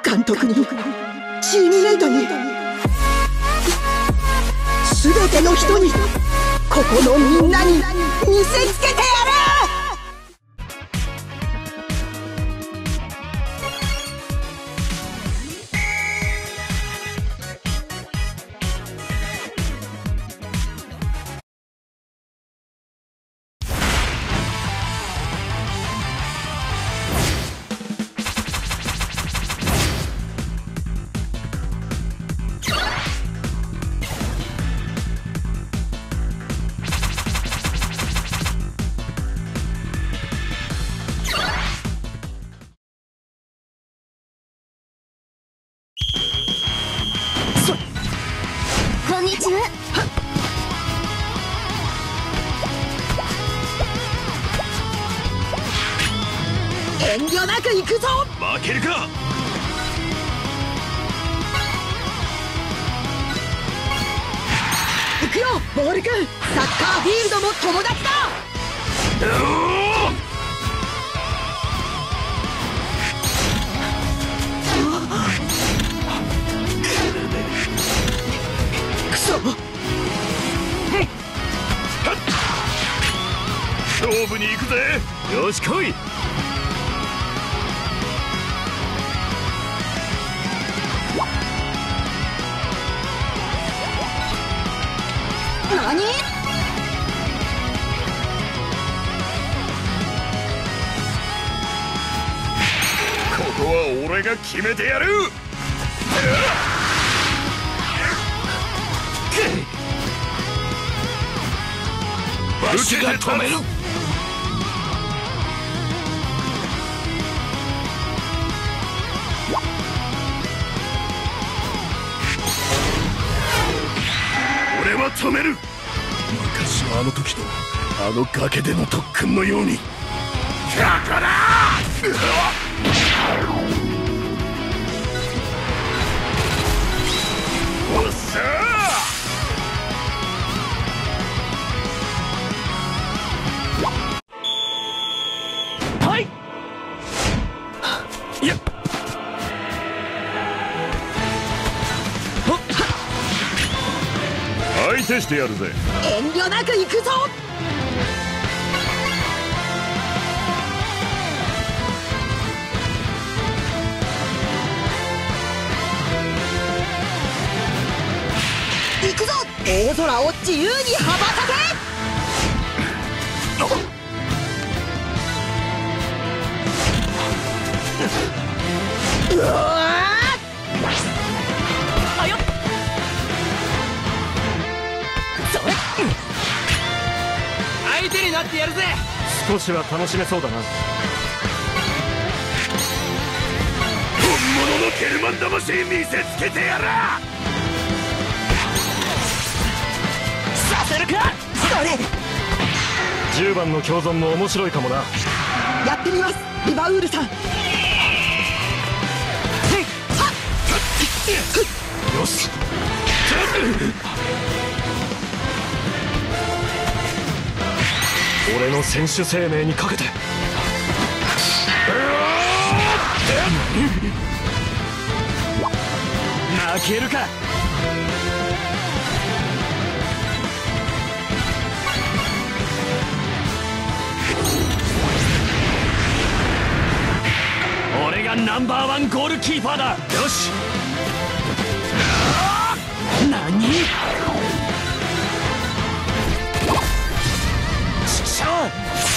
監督にチームメイトに全ての人にここのみんなに見せつけてやる。 こんにちは。 遠慮なく行くぞ。 負けるか。 行くよボール君。サッカーフィールドも友達だ。くそ。 勝負に行くぜ。よし来い。 何？ ここは俺が決めてやる。わしが止める。俺は止める。昔のあの時とあの崖での特訓のように。だからおっしゃー。はい。いや。相手してやるぜ。 遠慮なく行くぞ。行くぞ。大空を自由に羽ばたけ。うわあよっ。それ相手になってやるぜ。 少しは楽しめそうだな。本物のケルマン魂見せつけてやら。 させるか。それ 10番の共存も面白いかもな。 やってみますリバウールさん。 よし。俺の選手生命にかけて。負けるか。俺がナンバー1ゴールキーパーだ。よし。何？ちくしょう。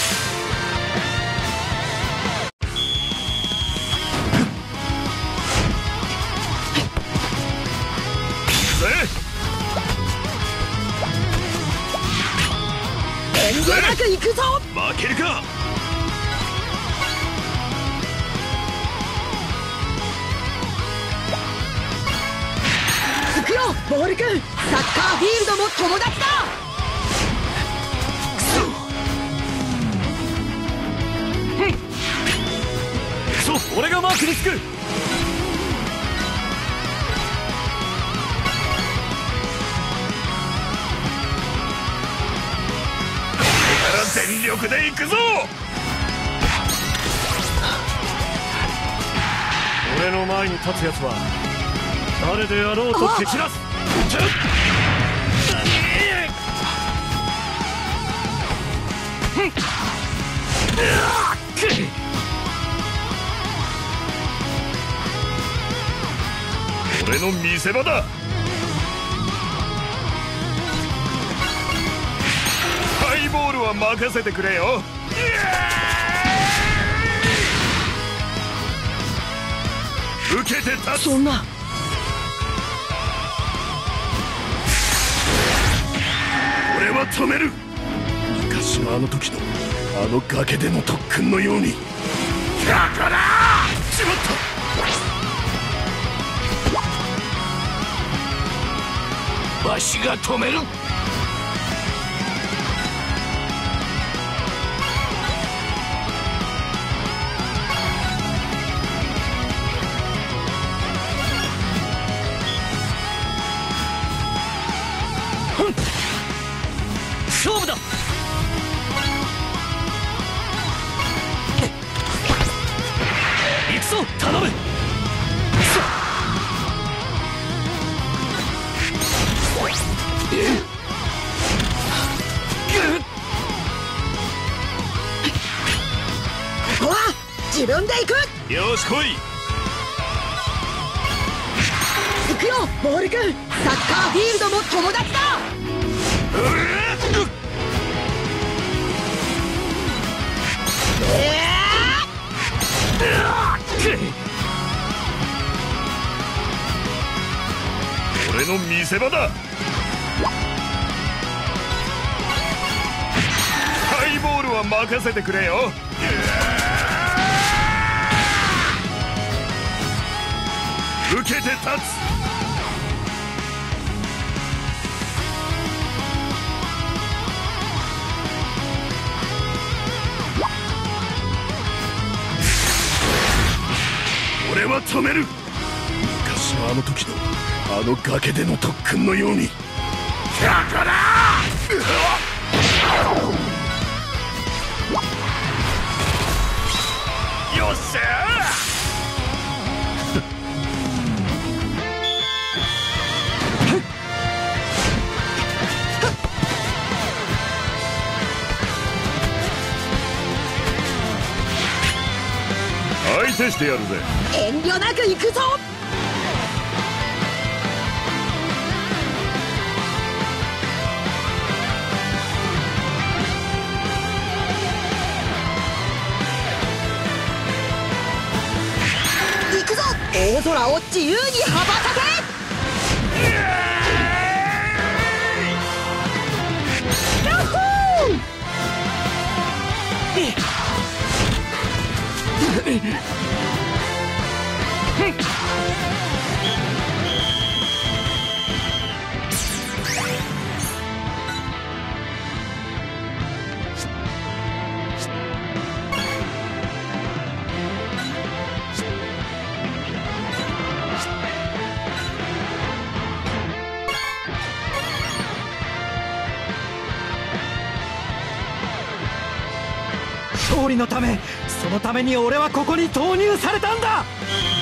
遠慮なく行くぞ。 負けるか。 行くよボール君。サッカーフィールドも友達だ。 そう、俺がマークにつく。全力で行くぞ。俺俺の前に立つやつは誰であろうと蹴散らす。俺の見せ場だ。ハイボールは任せてくれよ。受けて立つ。 そんな。 俺は止める。昔のあの時のあの崖での特訓のように。だからしまった。わしが止める。 勝負だ。行くぞ、頼む。ここは自分で行く。 よし来い。 行くよボール君。サッカーフィールドも友達だ。 俺の見せ場だ。ハイボールは任せてくれよ。受けて立つ。俺は止める。昔のあの時のあの崖での特訓のように。だからよっしゃ相手してやるぜ。 遠慮なく行くぞ。行くぞ。大空を自由に羽ばたけ。ヤッホー。 勝利のため、そのために俺はここに投入されたんだ。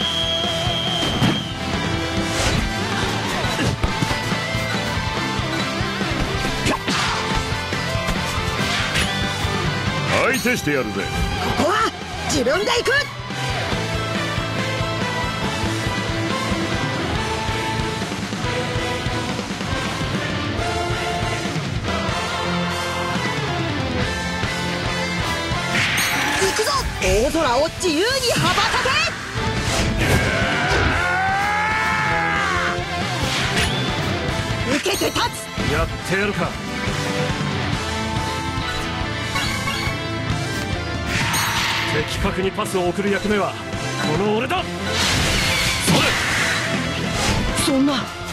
相手してやるぜ。 ここは自分で行く。行くぞ。大空を自由に羽ばたけ。受けて立つ。 やってやるか。的確にパスを送る役目はこの俺だ。それ。 そんな。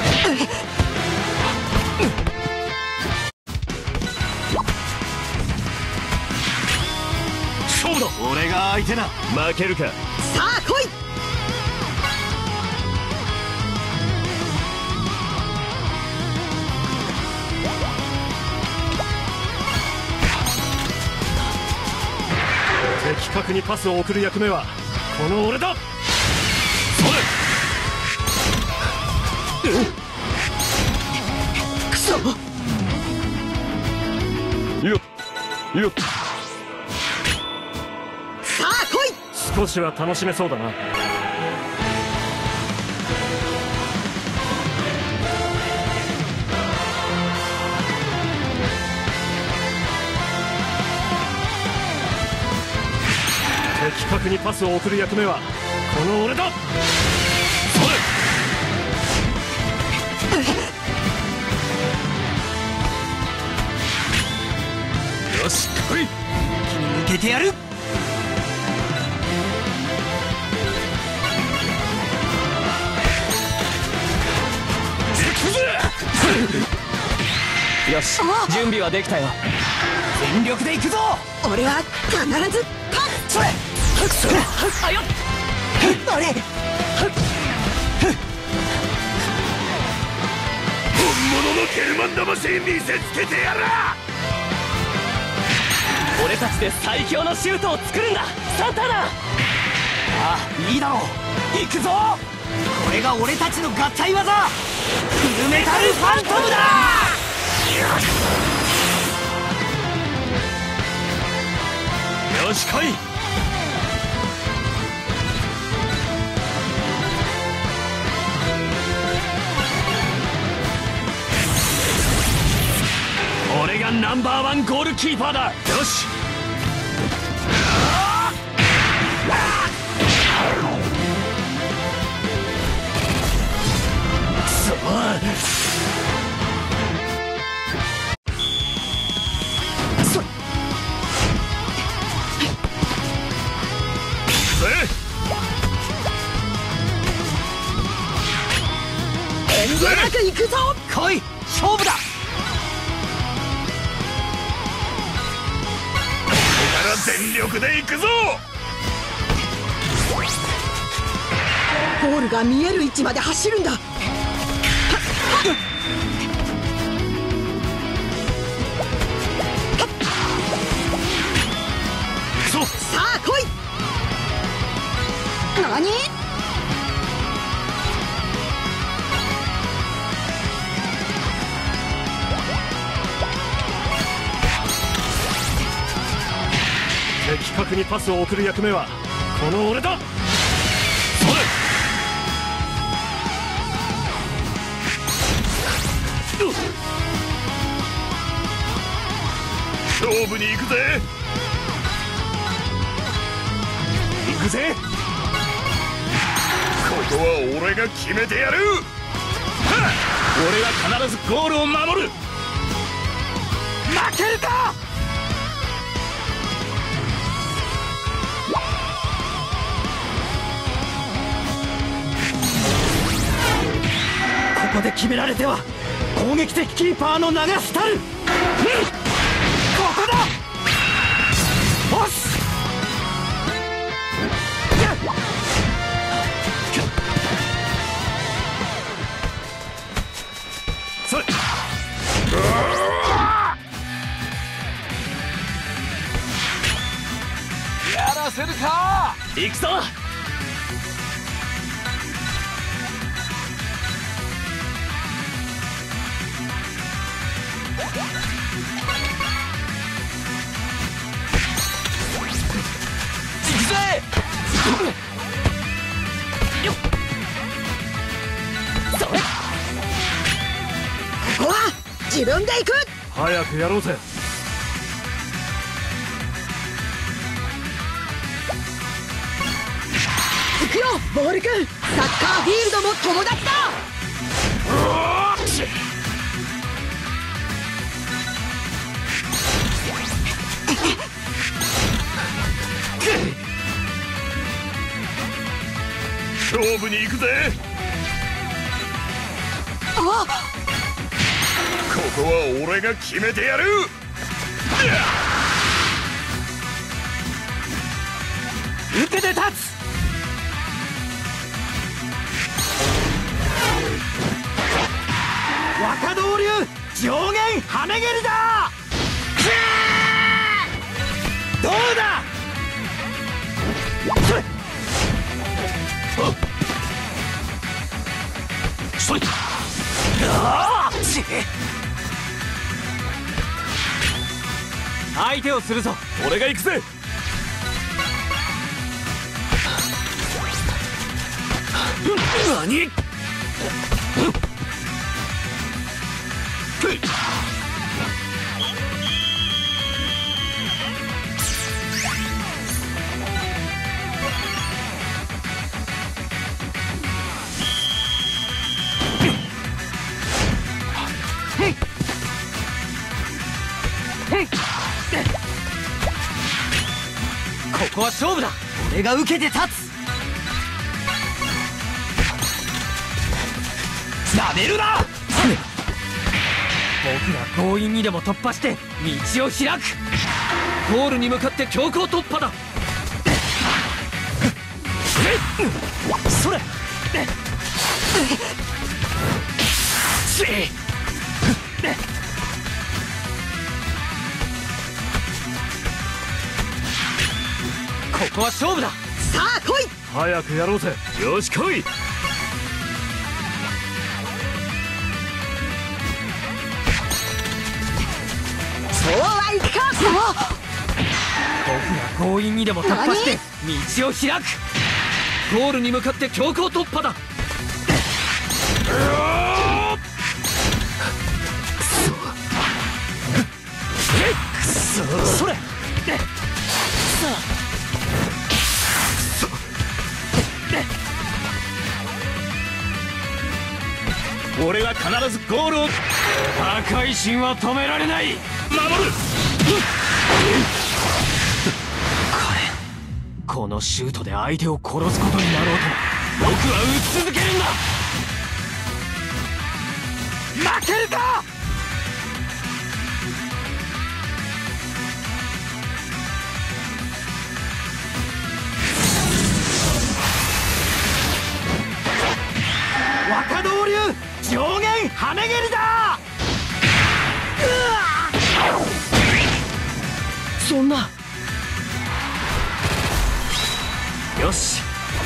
勝負だ。俺が相手だ。負けるか。 さあ来い。 的確にパスを送る役目はこの俺だ。それ。 クソ。 よっよっ。 さあ来い。 少しは楽しめそうだな。的確にパスを送る役目はこの俺だ。 よし来い。 抜けてやる。よし、準備はできたよ。全力で行くぞ。 俺は必ず勝つ。それ。 あよっ。 あれ。 本物のゲルマン魂見せつけてやら。 俺たちで最強のシュートを作るんだサンタナ。ああ、いいだろう。行くぞ。これが俺たちの合体技、フルメタルファントムだ。よし来い。俺がナンバーワンゴールキーパーだ。よし。 遠慮なく行くぞ。 来い、勝負だ。 全力で行くぞ。 ゴールが見える位置まで走るんだ。さあ来い。何？ 的確にパスを送る役目はこの俺だ。 勝負に行くぜ。 行くぜ。 ここは俺が決めてやる。 俺が必ずゴールを守る。負けるか。ここで決められては攻撃的キーパーの名が廃る。ここだ。押す。それ。やらせるか。行くぞ。 ここは自分で行く。 早くやろうぜ。 行くよボールくん。サッカーフィールドも友達だ。 勝負に行くぜ。 あ、 ここは俺が決めてやる。 受けて立つ。若道流上限ハメ蹴りだ。どうだ。それ。そい。 相手をするぞ。 俺が行くぜ。何？ ここは勝負だ。俺が受けて立つ。なめるな。僕が強引にでも突破して道を開く。ゴールに向かって強行突破だ。それ。ここは勝負だ。 さあ来い。 早くやろうぜ。よし来い。 そうはいくか。 僕が強引にでも突破して道を開く。ゴールに向かって強行突破だ。くそ。それ。 俺が必ずゴールを。 破壊神は止められない。 守る。 このシュートで相手を殺すことになろうと僕は打ち続けるんだ。負けるか。若道流上限はめ蹴りだ。そんな。よし。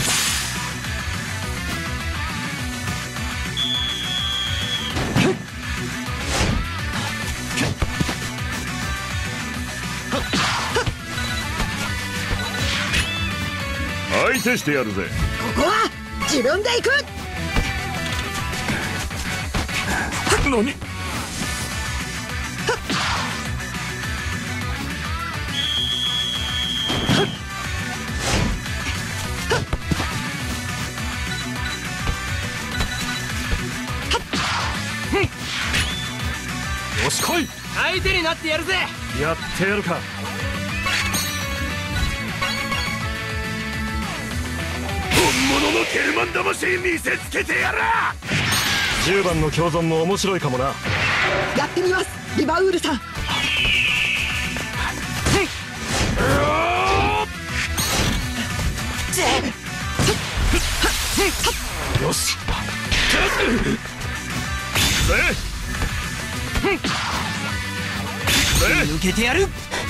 相手してやるぜ。 ここは自分で行く。 何？よし来い。 相手になってやるぜ。 やってやるか。本物のケルマン魂見せつけてやら。10番の共存も面白いかもな。 やってみますリバウールさん。 よし。 抜けてやる。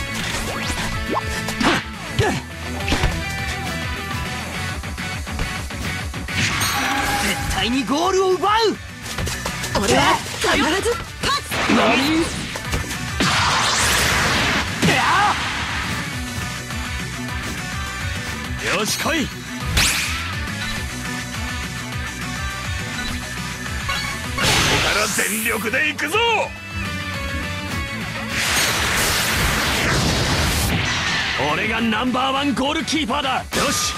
絶対にゴールを奪う。 俺は必ず勝つ。 何？ よし来い。ここから全力で行くぞ。 俺がナンバー1ゴールキーパーだ。 よし。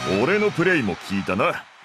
俺のプレイも聞いたな。